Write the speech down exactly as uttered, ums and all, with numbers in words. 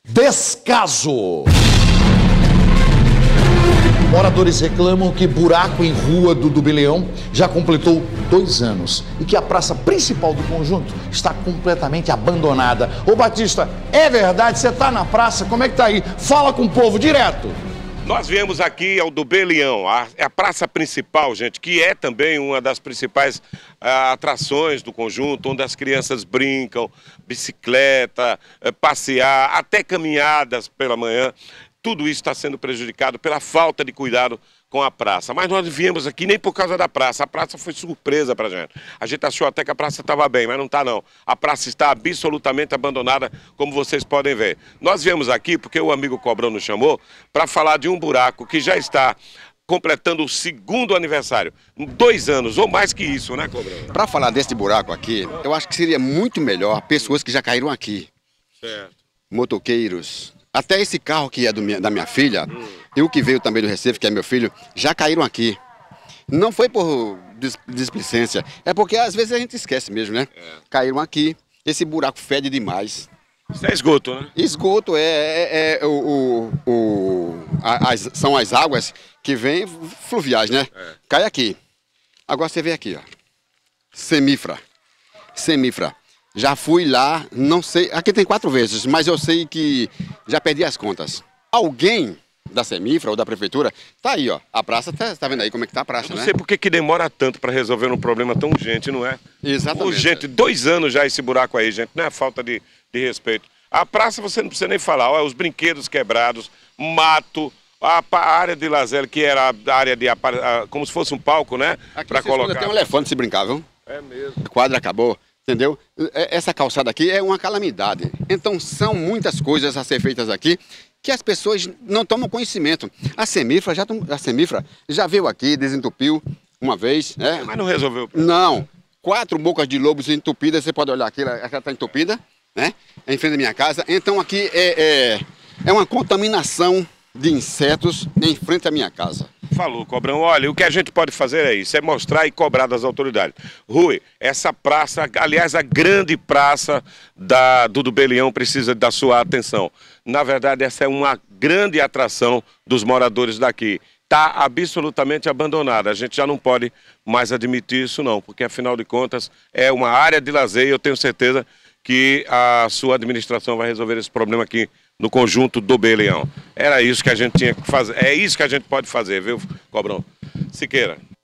Descaso! Moradores reclamam que buraco em rua do Dubeleão já completou dois anos e que a praça principal do conjunto está completamente abandonada. Ô Batista, é verdade? Você está na praça? Como é que tá aí? Fala com o povo direto. Nós viemos aqui ao Dubeleão, a, a praça principal, gente, que é também uma das principais a, atrações do conjunto, onde as crianças brincam, bicicleta, a, passear, até caminhadas pela manhã. Tudo isso está sendo prejudicado pela falta de cuidado com a praça. Mas nós viemos aqui nem por causa da praça. A praça foi surpresa pra gente. A gente achou até que a praça estava bem, mas não está não. A praça está absolutamente abandonada, como vocês podem ver. Nós viemos aqui porque o amigo Cobrão nos chamou para falar de um buraco que já está completando o segundo aniversário. Dois anos, ou mais que isso, né, Cobrão? Para falar desse buraco aqui, eu acho que seria muito melhor pessoas que já caíram aqui. Certo. Motoqueiros. Até esse carro que é do minha, da minha filha, hum. e o que veio também do Recife, que é meu filho, já caíram aqui. Não foi por displicência, é porque às vezes a gente esquece mesmo, né? É. Caíram aqui, esse buraco fede demais. Isso é esgoto, né? Esgoto é, é, é o, o, o, as, são as águas que vêm fluviais, né? É. Cai aqui. Agora você vê aqui, ó. Semífera. Semífera. Já fui lá, não sei, aqui tem quatro vezes, mas eu sei que já perdi as contas. Alguém da Semífera ou da prefeitura, tá aí, ó, a praça, tá, tá vendo aí como é que tá a praça, né? Eu não sei por que que demora tanto para resolver um problema tão urgente, não é? Exatamente. Urgente, dois anos já esse buraco aí, gente, não é falta de, de respeito. A praça você não precisa nem falar, ó, os brinquedos quebrados, mato, a, a área de lazer, que era a área de, a, como se fosse um palco, né? Para colocar. Tem um elefante se brincar, viu? É mesmo. A quadra acabou. Entendeu? Essa calçada aqui é uma calamidade. Então são muitas coisas a ser feitas aqui que as pessoas não tomam conhecimento. A Semífera já, a Semífera já veio aqui, desentupiu uma vez. Né? Mas não resolveu. Não. Quatro bocas de lobos entupidas, você pode olhar aqui, ela está entupida, né? É em frente da minha casa. Então aqui é, é, é uma contaminação de insetos em frente à minha casa. Falou, Cobrão. Olha, o que a gente pode fazer é isso, é mostrar e cobrar das autoridades. Rui, essa praça, aliás, a grande praça da, do Dubeleão precisa da sua atenção. Na verdade, essa é uma grande atração dos moradores daqui. Está absolutamente abandonada. A gente já não pode mais admitir isso não, porque afinal de contas é uma área de lazer e eu tenho certeza que a sua administração vai resolver esse problema aqui no conjunto do Dubeleão. Era isso que a gente tinha que fazer, é isso que a gente pode fazer, viu, Cobrão? Siqueira.